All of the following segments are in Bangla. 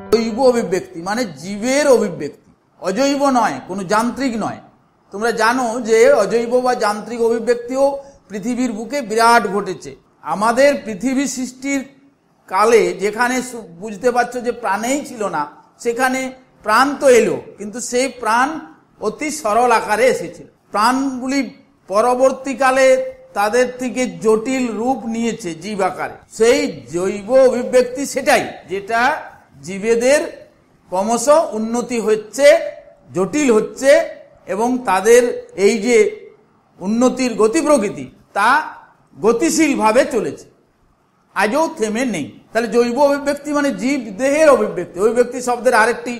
জৈব অভিব্যক্তি মানে জীবের অভিব্যক্তি, অজৈব নয়, কোনো যান্ত্রিক নয়। তোমরা জানো যে অজৈব বা যান্ত্রিক অভিব্যক্তিও পৃথিবীর বুকে বিরাট ঘটেছে। আমাদের পৃথিবী সৃষ্টির কালে যেখানে বুঝতে পারছো যে প্রাণেই ছিল না, সেখানে প্রাণ তো এলো, কিন্তু সেই প্রাণ অতি সরল আকারে এসেছিল। প্রাণগুলি পরবর্তীকালে তাদের থেকে জটিল রূপ নিয়েছে জীব আকারে। সেই জৈব অভিব্যক্তি সেটাই, যেটা জীবেদের ক্রমশ উন্নতি হচ্ছে, জটিল হচ্ছে, এবং তাদের এই যে উন্নতির গতি প্রকৃতি তা গতিশীলভাবে চলেছে, আজও থেমে নেই। তাহলে জৈব অভিব্যক্তি মানে জীব দেহের অভিব্যক্তি। অভিব্যক্তি শব্দের আরেকটি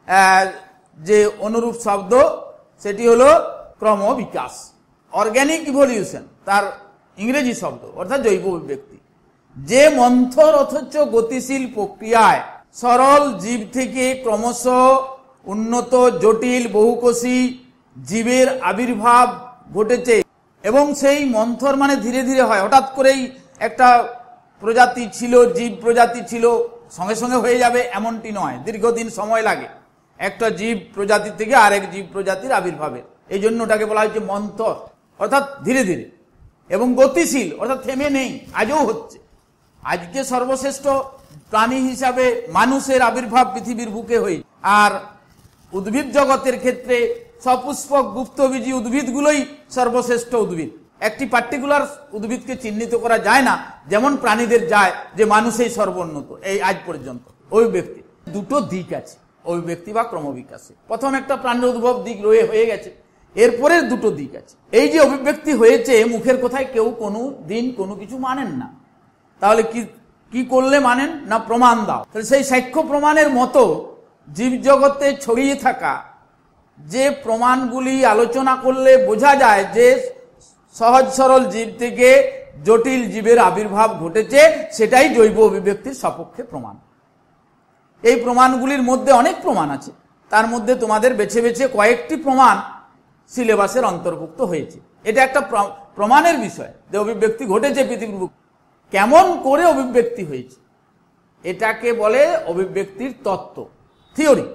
যে অনুরূপ শব্দ সেটি হলো ক্রমবিকাশ, অর্গ্যানিক ইভলিউশন, তার ইংরেজি শব্দ, অর্থাৎ জৈব অভিব্যক্তি। যে মন্থর অথচ গতিশীল প্রক্রিয়ায় সরল জীব থেকে ক্রমশ উন্নত জটিল বহুকোষী জীবের আবির্ভাব ঘটেছে, এবং সেই মন্থর মানে ধীরে ধীরে হয়, হঠাৎ করেই একটা প্রজাতি ছিল, জীব প্রজাতি ছিল, সঙ্গে সঙ্গে হয়ে যাবে এমনটি নয়, দীর্ঘদিন সময় লাগে একটা জীব প্রজাতি থেকে আরেক জীব প্রজাতির আবির্ভাবের। এই জন্য ওটাকে বলা হচ্ছে মন্থর, অর্থাৎ ধীরে ধীরে, এবং গতিশীল, অর্থাৎ থেমে নেই, আজও হচ্ছে। আজকে সর্বশ্রেষ্ঠ প্রাণী হিসাবে মানুষের আবির্ভাব পৃথিবীর বুকে হই, আর উদ্ভিদ জগতের ক্ষেত্রে সপুষ্পক গুপ্তবীজী উদ্ভিদগুলোই সর্বশ্রেষ্ঠ উদ্ভিদ। একটি পার্টিকুলার উদ্ভিদকে চিহ্নিত করা যায় না, যেমন প্রাণীদের যায় যে মানুষই সর্বোন্নত এই আজ পর্যন্ত। অভিব্যক্তি দুটো দিক আছে অভিব্যক্তি বা ক্রমবিকাশে। প্রথম একটা প্রাণের উদ্ভব দিক হয়ে গেছে, এরপরে দুটো দিক আছে। এই যে অভিব্যক্তি হয়েছে, মুখের কথায় কেউ কোনো দিন কোনো কিছু মানেন না। তাহলে কি করলে মানেন না? প্রমাণ দাও। তাহলে সেই সাক্ষ্য প্রমাণের মতো জীবজগতে ছড়িয়ে থাকা যে প্রমাণগুলি আলোচনা করলে বোঝা যায় যে সহজ সরল জীব থেকে জটিল জীবের আবির্ভাব ঘটেছে, সেটাই জৈব অভিব্যক্তির সপক্ষে প্রমাণ। এই প্রমাণগুলির মধ্যে অনেক প্রমাণ আছে, তার মধ্যে তোমাদের বেছে বেছে কয়েকটি প্রমাণ সিলেবাসের অন্তর্ভুক্ত হয়েছে। এটা একটা প্রমাণের বিষয় যে অভিব্যক্তি ঘটেছে পৃথিবীর বুকে। কেমন করে অভিব্যক্তি হয়েছে, এটাকে বলে অভিব্যক্তির তত্ত্ব, থিওরি।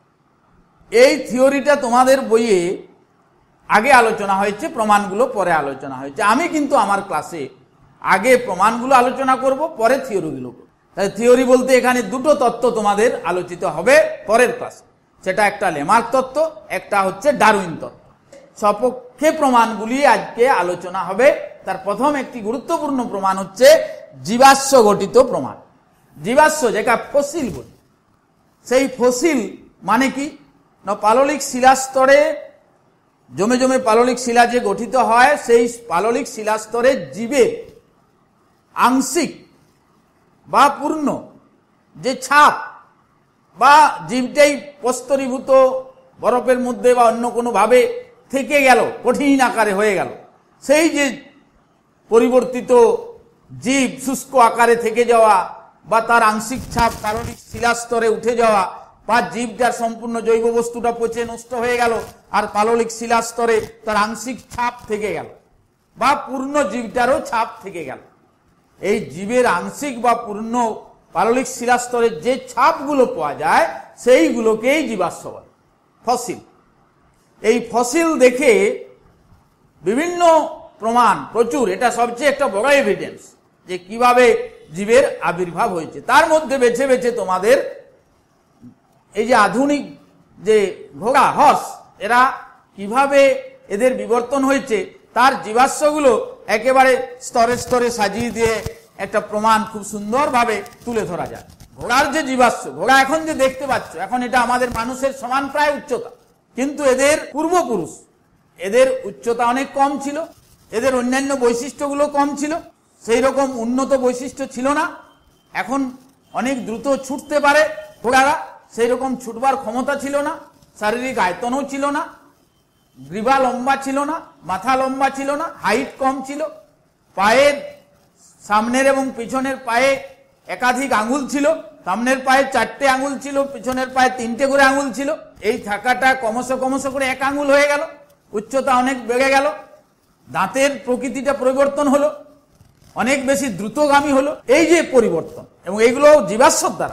এই থিওরিটা তোমাদের বইয়ে আগে আলোচনা হয়েছে, প্রমাণগুলো পরে আলোচনা হয়েছে। আমি কিন্তু আমার ক্লাসে আগে প্রমাণগুলো আলোচনা করব, পরে থিওরিগুলো করব। তাই থিওরি বলতে এখানে দুটো তত্ত্ব তোমাদের আলোচিত হবে পরের ক্লাসে। সেটা একটা লেমার্ক তত্ত্ব, একটা হচ্ছে ডারউইন তত্ত্ব। সপক্ষে প্রমাণগুলি আজকে আলোচনা হবে। তার প্রথম একটি গুরুত্বপূর্ণ প্রমাণ হচ্ছে জীবাশ্ম গঠিত প্রমাণ। জীবাশ্ম যেটা ফসিল বলি, সেই ফসিল মানে কি না, পাললিক শিলাস্তরে জমে জমে পাললিক শিলা যে গঠিত হয়, সেই পাললিক শিলাস্তরে জীবের আংশিক বা পূর্ণ যে ছাপ, বা জীবটাই প্রস্তরীভূত বরফের মধ্যে বা অন্য কোনো ভাবে থেকে গেল, কঠিন আকারে হয়ে গেল, সেই যে পরিবর্তিত জীব শুষ্ক আকারে থেকে যাওয়া বা তার আংশিক ছাপ পাললিক শিলাস্তরে উঠে যাওয়া, বা জীবটার সম্পূর্ণ জৈব বস্তুটা পচে নষ্ট হয়ে গেল আর পাললিক শিলাস্তরে তার আংশিক ছাপ থেকে গেল, বা পূর্ণ জীবটারও ছাপ থেকে গেল। এই জীবের আংশিক বা পূর্ণ পাললিক শিলাস্তরের যে ছাপগুলো পাওয়া যায়, সেইগুলোকেই জীবাশ্ম বলে, ফসিল। এই ফসিল দেখে বিভিন্ন প্রমাণ প্রচুর, এটা সবচেয়ে একটা বড় এভিডেন্স যে কিভাবে জীবের আবির্ভাব হয়েছে। তার মধ্যে বেছে বেছে তোমাদের এই যে আধুনিক যে ঘোড়া, হর্স, এরা কিভাবে এদের বিবর্তন হয়েছে তার জীবাশ্মগুলো একেবারে স্তরে স্তরে সাজিয়ে দিয়ে একটা প্রমাণ খুব সুন্দরভাবে তুলে ধরা যায়। ঘোড়ার যে জীবাশ্ম, ঘোড়া এখন যে দেখতে পাচ্ছ, এখন এটা আমাদের মানুষের সমান প্রায় উচ্চতা, কিন্তু এদের পূর্বপুরুষ, এদের উচ্চতা অনেক কম ছিল, এদের অন্যান্য বৈশিষ্ট্যগুলো কম ছিল, সেই রকম উন্নত বৈশিষ্ট্য ছিল না। এখন অনেক দ্রুত ছুটতে পারে ঘোড়ারা, সেই রকম ছুটবার ক্ষমতা ছিল না, শারীরিক আয়তনও ছিল না, গ্রীবা লম্বা ছিল না, মাথা লম্বা ছিল না, হাইট কম ছিল, পায়ের সামনের এবং পিছনের পায়ে একাধিক আঙুল ছিল, সামনের পায়ে 4টে আঙুল ছিল, পিছনের পায়ে 3টে করে আঙুল ছিল। এই থাকাটা ক্রমশ ক্রমশ করে 1 আঙুল হয়ে গেল, উচ্চতা অনেক বেড়ে গেল, দাঁতের প্রকৃতিটা পরিবর্তন হলো, অনেক বেশি দ্রুতগামী হলো। এই যে পরিবর্তন, এবং এইগুলো জীবাশ্মর দ্বারা,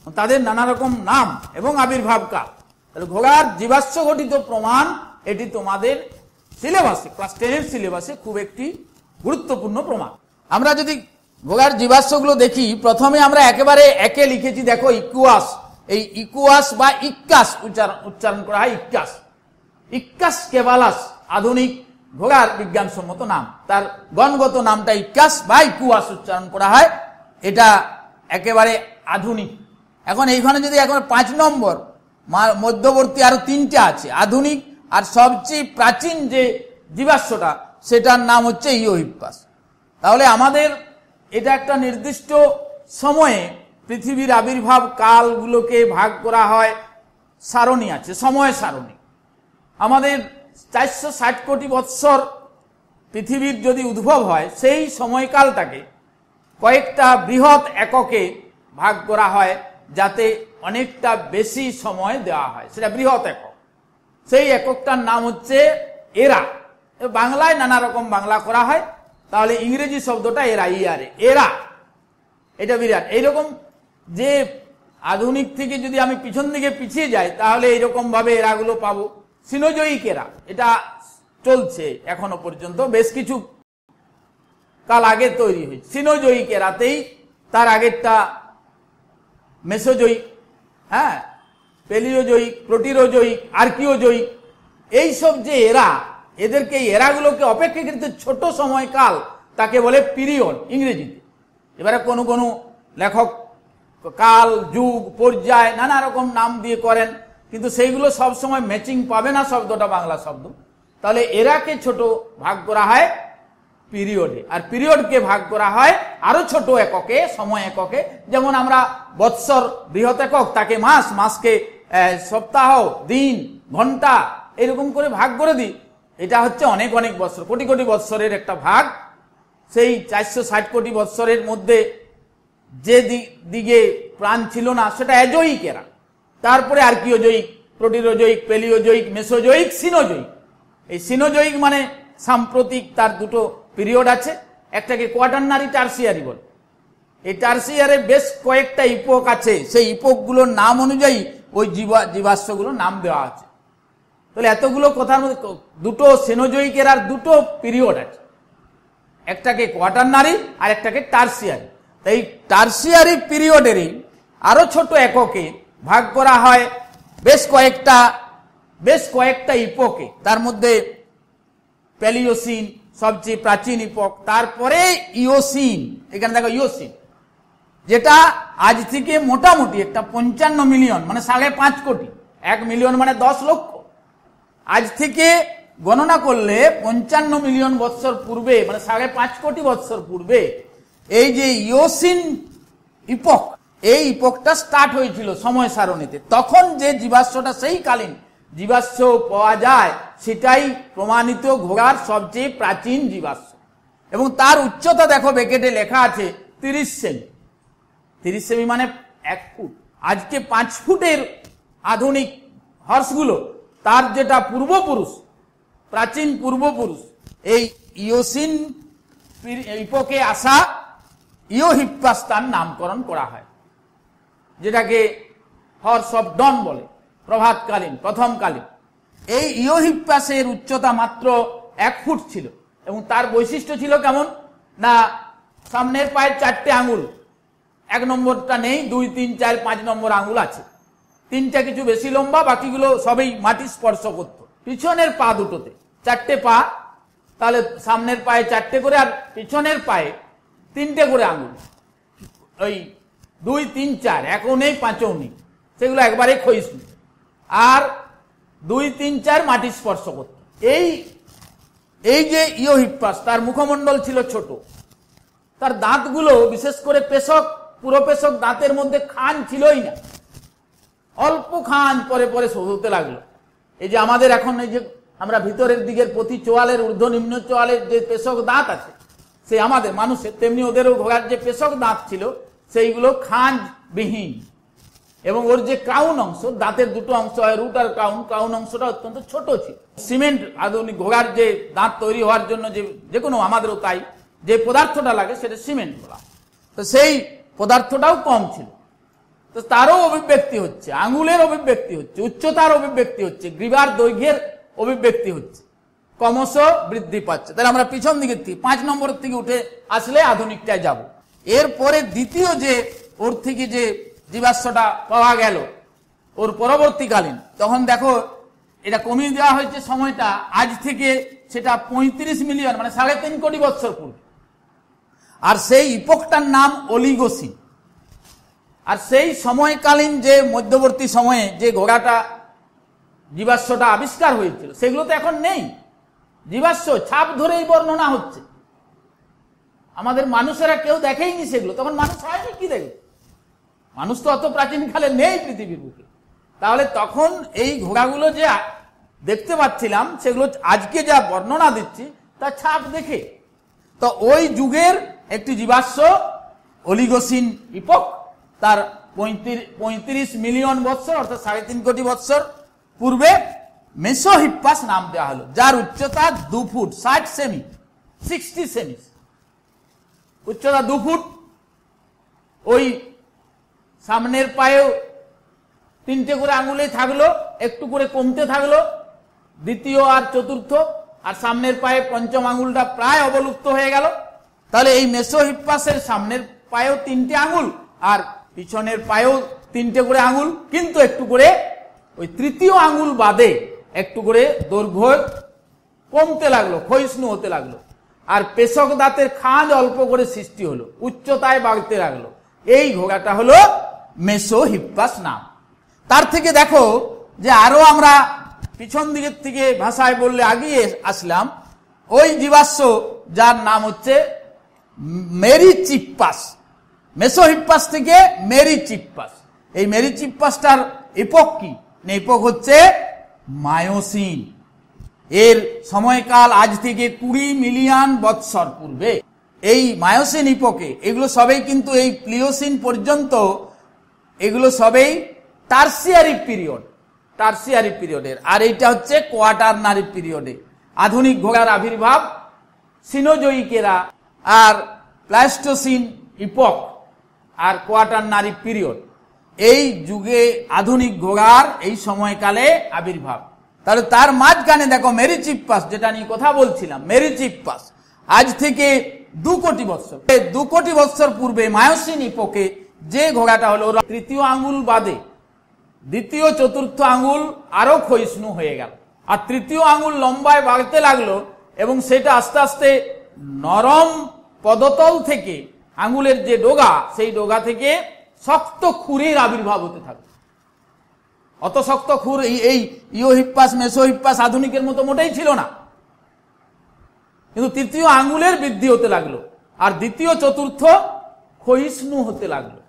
তাদের নানা রকম নাম এবং আবির্ভাব কাল। তাহলে ঘোড়ার জীবাশ্ম ঘটিত প্রমাণ এটি তোমাদের সিলেবাসে, ক্লাস 10-এর সিলেবাসে খুব একটি গুরুত্বপূর্ণ প্রমাণ। আমরা যদি ঘোড়ার জীবাশ্মগুলো দেখি, প্রথমে আমরা একেবারে একে লিখেছি, দেখো ইকুয়াস। এই ইকুয়াস বা ইক্কাস উচ্চারণ করা হয়, ইক্কাস। ইক্কাস কেবালাস আধুনিক ঘোড়ার বিজ্ঞানসম্মত নাম, তার গণগত নামটা ইক্কাস বা ইকুয়াস উচ্চারণ করা হয়, এটা একেবারে আধুনিক। এখন এইখানে যদি এখন 5 নম্বর মধ্যবর্তী আরো 3টে আছে আধুনিক, আর সবচেয়ে প্রাচীন যে জীবাশ্মটা সেটার নাম হচ্ছে ইওহিপ্পাস। তাহলে আমাদের এটা একটা নির্দিষ্ট সময়ে পৃথিবীর আবির্ভাব কালগুলোকে ভাগ করা হয়, সারণী আছে, সময় সারণী। আমাদের 460 কোটি বৎসর পৃথিবীর যদি উদ্ভব হয়, সেই সময়কালটাকে কয়েকটা বৃহৎ এককে ভাগ করা হয়, যাতে অনেকটা বেশি সময় দেওয়া হয়, সেটা বৃহৎ একক। সেই এককটার নাম হচ্ছে এরা। বাংলায় নানা রকম বাংলা করা হয়, তাহলে ইংরেজি শব্দটা এরা, এরা, এটা বিরাট। এইরকম যে আধুনিক থেকে যদি আমি পিছন দিকে পিছিয়ে যাই, তাহলে এইরকম ভাবে এরাগুলো পাবো। সিনোজয়িক এরা, এটা চলছে এখনো পর্যন্ত, বেশ কিছু কাল আগে তৈরি হয়েছে। সিনোজয়িক এরাতেই তার আগেরটা মেসোজয়িক, হ্যাঁ, পেলিওজয়িক, প্রোটিরোজয়িক, আর্কিওজয়িক, এইসব যে এরা, এদেরকে এরাগুলোকে অপেক্ষাকৃত ছোট সময়কাল, তাকে বলে পিরিয়ড ইংরেজিতে। এবারে কোনো কোনো লেখক কাল, যুগ, পর্যায় নানা রকম নাম দিয়ে করেন, কিন্তু সেইগুলো সব সময় ম্যাচিং পাবে না শব্দটা বাংলা শব্দ। তাহলে এরাকে ছোট ভাগ করা হয় পিরিয়ডে, আর পিরিয়ডকে ভাগ করা হয় আরো ছোট এককে, সময় এককে। যেমন আমরা বৎসর বৃহৎ একক, তাকে মাস, মাসকে সপ্তাহ, দিন, ঘন্টা, এরকম করে ভাগ করে দিই। এটা হচ্ছে অনেক অনেক বৎসর, কোটি কোটি বৎসরের একটা ভাগ। সেই 460 কোটি বৎসরের মধ্যে যে দিকে প্রাণ ছিল না, সেটা অ্যাজয়িক এরা। তারপরে আর্কিওজয়িক, প্রোটিরোজয়িক, পেলিওজয়িক, মেসোজয়িক, সিনোজয়িক। এই সিনোজয়িক মানে সাম্প্রতিক, তার দুটো পিরিয়ড আছে, একটাকে কোয়াটারনারি, টার্সিয়ারি বলে। এই টার্সিয়ারে বেশ কয়েকটা ইপোক আছে, সেই ইপোকগুলোর নাম অনুযায়ী ওই জীবাশ্মগুলোর নাম দেওয়া আছে। তাহলে এতগুলো কথার মধ্যে দুটো সিনোজয়িকের আর দুটো পিরিয়ড আছে, একটাকে কোয়াটারনারি আর একটাকে টার্সিয়ারি। তাই টার্সিয়ারি পিরিয়ডেরই আরো ছোট এককে ভাগ করা হয় বেশ কয়েকটা ইপোকে। তার মধ্যে প্যালিওসিন সবচেয়ে প্রাচীন ইপোক, তারপরে ইওসিন। এখানে দেখো ইওসিন, যেটা আজ থেকে মোটামুটি একটা 55 মিলিয়ন, মানে 5.5 কোটি, 1 মিলিয়ন মানে 10 লক্ষ। আজ থেকে গণনা করলে 55 মিলিয়ন বৎসর পূর্বে, মানে 5.5 কোটি বৎসর পূর্বে, এই যে ইওসিন ইপোক, এই ইপোকটা স্টার্ট হয়েছিল সময় সারণীতে। তখন যে জীবাশ্মটা সেই কালীন জীবাশ্ম পাওয়া যায়, সেটাই প্রমাণিত ঘোড়ার সবচেয়ে প্রাচীন জীবাশ্ম। এবং তার উচ্চতা দেখো, ব্র্যাকেটে লেখা আছে 30 সেমি। 30 সেমি মানে 1 ফুট। আজকে 5 ফুটের আধুনিক হর্সগুলো, তার যেটা পূর্বপুরুষ, প্রাচীন পূর্বপুরুষ, এই ইওসিন ইপোকে আসা ইওহিপ্পাস তার নামকরণ করা হয়, যেটাকে হর্স অফ ডন বলে, প্রভাতকালীন, প্রথমকালীন। এই ইওহিপ্পাসের উচ্চতা মাত্র 1 ফুট ছিল, এবং তার বৈশিষ্ট্য ছিল কেমন না, সামনের পায়ের 4টে আঙুল, 1 নম্বরটা নেই, 2, 3, 4, 5 নম্বর আঙুল আছে, 3টা কিছু বেশি লম্বা, বাকিগুলো সবই মাটি স্পর্শ করত। পিছনের পা দুটোতে 4টে পা, তাহলে সামনের পায়ে 4টে করে, আর পিছনের পায়ে 3টে করে আঙুল। ওই 2, 3, 4, 1ও নেই, 5ও নেই, সেগুলো একবারে ক্ষয়িষ্ণু। আর 2, 3, 4 মাটি স্পর্শ করত। এই যে ইওহিপ্পাস, তার মুখমণ্ডল ছিল ছোট, তার দাঁতগুলো বিশেষ করে পেশক, পুরো পেশক দাঁতের মধ্যে খান ছিলই না, অল্প খান পরে পরে হতে লাগলো। এই যে আমাদের এখন এই যে আমরা ভিতরের দিকের প্রতি চোয়ালের, ঊর্ধ্ব নিম্ন চোয়ালের যে পেশক দাঁত আছে, সে আমাদের মানুষের, তেমনি ওদেরও ঘোড়ার যে পেশক দাঁত ছিল, সেইগুলো খান বিহীন। এবং ওর যে ক্রাউন অংশ, দাঁতের দুটো অংশ হয়, রুট আর ক্রাউন, ক্রাউন অংশটা অত্যন্ত ছোট ছিল। সিমেন্ট, আধুনিক ঘোড়ার যে দাঁত তৈরি হওয়ার জন্য যে কোনো, আমাদেরও তাই, যে পদার্থটা লাগে সেটা সিমেন্ট বলা, তো সেই পদার্থটাও কম ছিল। তো তারও অভিব্যক্তি হচ্ছে, আঙ্গুলের অভিব্যক্তি হচ্ছে, উচ্চতার অভিব্যক্তি হচ্ছে, গ্রীবার দৈর্ঘ্যের অভিব্যক্তি হচ্ছে, ক্রমশ বৃদ্ধি পাচ্ছে। তাহলে আমরা পিছন দিকের থেকে 5 নম্বর থেকে উঠে আসলে আধুনিকটায় যাব। এরপরে দ্বিতীয় যে ওর থেকে যে জীবাশ্মটা পাওয়া গেল ওর পরবর্তীকালীন, তখন দেখো এটা কমিয়ে দেওয়া হয়েছে সময়টা, আজ থেকে সেটা 35 মিলিয়ন মানে 3.5 কোটি বছর পূর্বে। আর সেই ইপোকটার নাম অলিগোসিন। আর সেই সময়কালীন যে মধ্যবর্তী সময়ে যে ঘোড়াটা জীবাশ্মটা আবিষ্কার হয়েছিল সেগুলো তো এখন নেই। জীবাশ্ম ছাপ ধরেই বর্ণনা হচ্ছে, আমাদের মানুষেরা কেউ দেখেইনি সেগুলো, তখন মানুষ হয়নি, কি দেখবে, মানুষ তো অত প্রাচীনকালে নেই পৃথিবীর বুকে। তাহলে তখন এই ঘোড়াগুলো যে দেখতে পাচ্ছিলাম সেগুলো আজকে যা বর্ণনা দিচ্ছি তার ছাপ দেখে। তো ওই যুগের একটি জীবাশ্ম অলিগোসিন ইপোক, তার 35 মিলিয়ন বৎসর অর্থাৎ 3.5 কোটি বৎসর পূর্বে মেসোহিপ্পাস নাম দেওয়া হলো, যার উচ্চতা 2 ফুট 60 সেমি, 60 সেমি উচ্চতা, 2 ফুট। ওই সামনের পায়েও 3টে করে আঙুলে থাকলো, একটু করে কমতে থাকলো, দ্বিতীয় আর চতুর্থ, আর সামনের পায়ে পঞ্চম আঙুলটা প্রায় অবলুপ্ত হয়ে গেল। তাহলে এই মেসোহিপ্পাসের সামনের পায়েও 3টে আঙুল আর পিছনের পায়েও 3টে করে আঙুল, কিন্তু একটু করে ওই তৃতীয় আঙুল বাদে একটু করে দৈর্ঘ্য কমতে লাগলো, ক্ষয়িষ্ণু হতে লাগলো। আর পেশক দাঁতের খাঁজ অল্প করে সৃষ্টি হলো, উচ্চতায় বাড়তে লাগলো। এই ঘোড়াটা হলো মেসোহিপ্পাস নাম। তার থেকে দেখো যে আরো আমরা পিছন দিকের থেকে ভাষায় বললে আগিয়ে আসলাম, ওই জীবাশ্ম যার নাম হচ্ছে মেরিচিপ্পাস। মেসোহিপ্পাস থেকে মেরিচিপ্পাস। এই মেরিচিপ্পাসটার ইপোক কি? ইপোক হচ্ছে মায়োসিন। এর সময়কাল আজ থেকে 20 মিলিয়ন বৎসর পূর্বে। এই মায়োসিন ইপোকে এগুলো সবেই কিন্তু এই প্লিওসিন পর্যন্ত এগুলো সবেই টার্সিয়ারি পিরিয়ড, টার্সিয়ারি পিরিয়ডের। আর এইটা হচ্ছে কোয়াটারনারি পিরিয়ডে। আধুনিক ঘোড়ার আবির্ভাব সিনোজয়িকেরা আর প্লাস্টোসিন ইপোক আর কোয়াটারনারি পিরিয়ড, এই যুগে আধুনিক ঘোড়ার এই সময়কালে আবির্ভাব। তাহলে তার মাঝখানে দেখো মেরিচিপ্পাস, যেটা নিয়ে কথা বলছিলাম, মেরিচিপ্পাস আজ থেকে 2 কোটি বৎসর, 2 কোটি বৎসর পূর্বে মায়োসিন ইপোকে যে ঘোড়াটা হলো, তৃতীয় আঙ্গুল বাদে দ্বিতীয় চতুর্থ আঙ্গুল আরো ক্ষয়িষ্ণু হয়ে গেল, আর তৃতীয় আঙ্গুল লম্বায় বাড়তে লাগলো, এবং সেটা আস্তে আস্তে নরম পদতল থেকে আঙ্গুলের যে ডোগা, সেই ডোগা থেকে শক্ত খুরের আবির্ভাব হতে থাকলো। অত শক্ত খুর এই ইওহিপ্পাস মেসোহিপ্পাস আধুনিকের মতো মোটেই ছিল না, কিন্তু তৃতীয় আঙ্গুলের বৃদ্ধি হতে লাগলো, আর দ্বিতীয় চতুর্থ ক্ষয়িষ্ণু হতে লাগলো।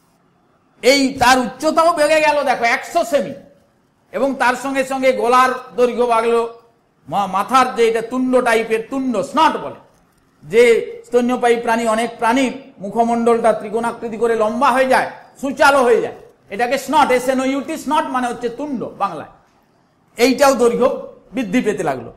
এই তার উচ্চতাও বেড়ে গেল দেখো 100 সেমি, এবং তার সঙ্গে সঙ্গে গলার দৈর্ঘ্য বাড়লো, মাথার যে এটা তুণ্ড টাইপের, তুণ্ড স্নট বলে, যে স্তন্যপায়ী প্রাণী, অনেক প্রাণীর মুখমণ্ডলটা ত্রিকোণাকৃতি করে লম্বা হয়ে যায়, সুচালো হয়ে যায়, এটাকে স্নট, SNOUT, স্নট মানে হচ্ছে তুণ্ড বাংলায়। এইটাও দৈর্ঘ্য বৃদ্ধি পেতে লাগলো।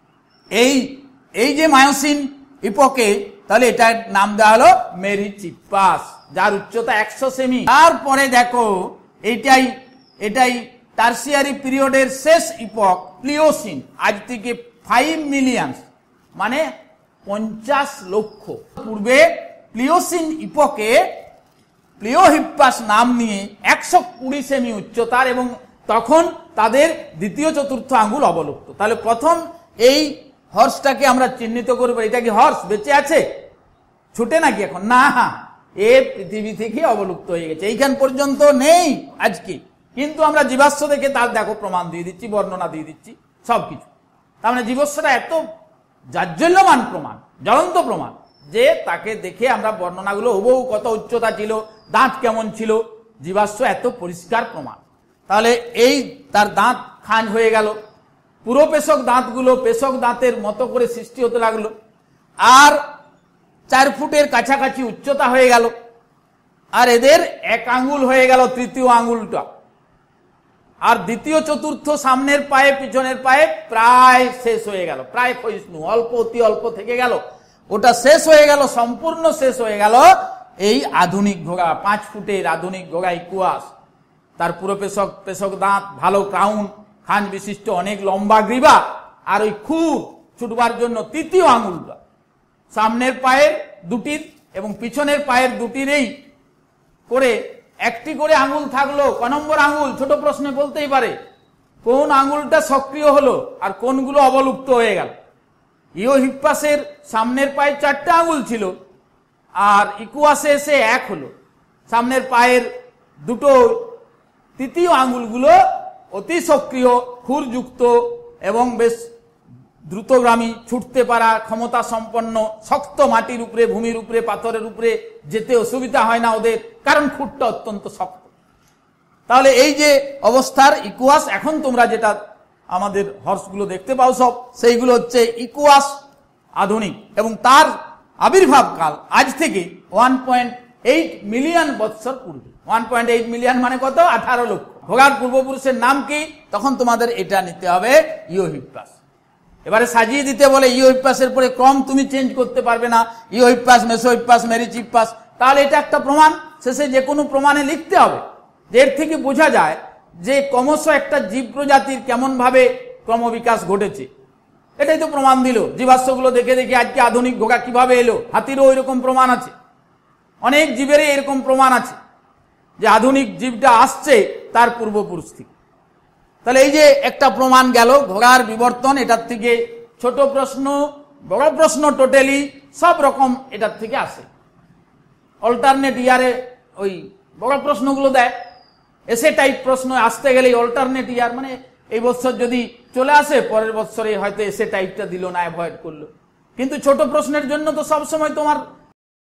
এই যে মায়োসিন ইপোকে, তাহলে এটার নাম দেওয়া হলো মেরিচিপ্পাস, যার উচ্চতা 100 সেমি। তারপরে দেখো এটাই টার্সিয়ারি পিরিয়ডের শেষ ইপোক প্লিওসিন, আজ থেকে 5 মিলিয়ন মানে 50 লক্ষ পূর্বে প্লিওসিন ইপোকে প্লিওহিপ্পাস নাম নিয়ে 120 সেমি উচ্চতার, এবং তখন তাদের দ্বিতীয় চতুর্থ আঙ্গুল অবলুপ্ত। তাহলে প্রথম এই হর্সটাকে আমরা চিহ্নিত করবো, এটা কি হর্স বেঁচে আছে, ছুটে নাকি এখন? না, এ পৃথিবী থেকে অবলুপ্ত হয়ে গেছে, এইখান পর্যন্ত নেই আজকে, কিন্তু আমরা জীবাশ্ম দেখে তার দেখো প্রমাণ দিয়ে দিচ্ছি, বর্ণনা দিয়ে দিচ্ছি সবকিছু। তার মানে জীবাশ্মটা এত জাজ্জল্যমান প্রমাণ, জ্বলন্ত প্রমাণ, যে তাকে দেখে আমরা বর্ণনাগুলো হুবহু, কত উচ্চতা ছিল, দাঁত কেমন ছিল, জীবাশ্ম এত পরিষ্কার প্রমাণ। তাহলে এই তার দাঁত খাঁজ হয়ে গেল, পুরো পেশক দাঁতগুলো পেশক দাঁতের মতো করে সৃষ্টি হতে লাগলো, আর 4 ফুটের কাছাকাছি উচ্চতা হয়ে গেল, আর এদের 1 আঙ্গুল হয়ে গেল তৃতীয় আঙ্গুলটা, আর দ্বিতীয় চতুর্থ সামনের পায়ে পিছনের পায়ে প্রায় শেষ হয়ে গেল, প্রায় ক্ষয়িষ্ণু, অল্প অতি অল্প থেকে গেল, ওটা শেষ হয়ে গেল, সম্পূর্ণ শেষ হয়ে গেল এই আধুনিক ঘোড়া, 5 ফুটের আধুনিক ঘোড়া ইকুয়াস, তার পুরো পেশক দাঁত, ভালো ক্রাউন, খাঁজ বিশিষ্ট অনেক লম্বা গ্রীবা, আর ওই খুর ছুটবার জন্য তৃতীয় আঙুলটা সামনের পায়ের দুটির এবং পিছনের পায়ের দুটিরই করে একটি করে আঙুল থাকলো। ক নম্বর আঙুল? ছোট প্রশ্নে বলতেই পারে কোন আঙুলটা সক্রিয় হলো আর কোনগুলো অবলুপ্ত হয়ে গেল। ইওহিপ্পাসের সামনের পায়ে 4টে আঙুল ছিল, আর ইকুয়াসে এসে 1 হলো। সামনের পায়ের দুটো তৃতীয় আঙুলগুলো অতি সক্রিয়, খুরযুক্ত এবং বেশ দ্রুতগামী, ছুটতে পারা ক্ষমতা সম্পন্ন, শক্ত মাটির উপরে, ভূমির উপরে, পাথরের উপরে যেতে অসুবিধা হয় না ওদের, কারণ খুরটা অত্যন্ত শক্ত। তাহলে এই যে অবস্থার ইকুয়াস, এখন তোমরা যেটা আমাদের হর্সগুলো দেখতে পাও সব, সেইগুলো হচ্ছে ইকুয়াস আধুনিক, এবং তার আবির্ভাব কাল আজ থেকে 1.8 মিলিয়ন বৎসর পূর্বে। 1.8 মিলিয়ন মানে কত? 18 লক্ষ। ঘোড়ার পূর্বপুরুষের নাম কি? তখন তোমাদের এটা নিতে হবে ইওহিপ্পাস। এবারে সাজিয়ে দিতে বলে ইওহিপ্পাসের পরে ক্রম তুমি চেঞ্জ করতে পারবে না, ইওহিপ্পাস, মেসোহিপ্পাস, মেরিচিপ্পাস। তাহলে এটা একটা প্রমাণ, শেষে যে কোনো প্রমাণে লিখতে হবে। এর থেকে বোঝা যায় যে ক্রমশ একটা জীব প্রজাতির কেমন ভাবে ক্রমবিকাশ ঘটেছে। এটাই তো প্রমাণ দিল। জীবাশ্মগুলো দেখে দেখে আজকে আধুনিক ঘোড়া কিভাবে এলো। হাতিরও এরকম প্রমাণ আছে, অনেক জীবেরই এরকম প্রমাণ আছে যে আধুনিক জীবটা আসছে তার পূর্বপুরুষ থেকে। তাহলে এই যে একটা প্রমাণ গেল ঘোড়ার বিবর্তন, এটার থেকে ছোট প্রশ্ন, বড় প্রশ্ন, টোটালি সব রকম এটার থেকে আসে। অল্টারনেট ইয়ারে ওই বড় প্রশ্নগুলো দেয়, এসে টাইপ প্রশ্ন আসতে গেলেই অল্টারনেট ইয়ার, মানে এই বছর যদি চলে আসে পরের বছরে হয়তো এসে টাইপটা দিল না, অ্যাভয়েড করলো। কিন্তু ছোট প্রশ্নের জন্য তো সবসময় তোমার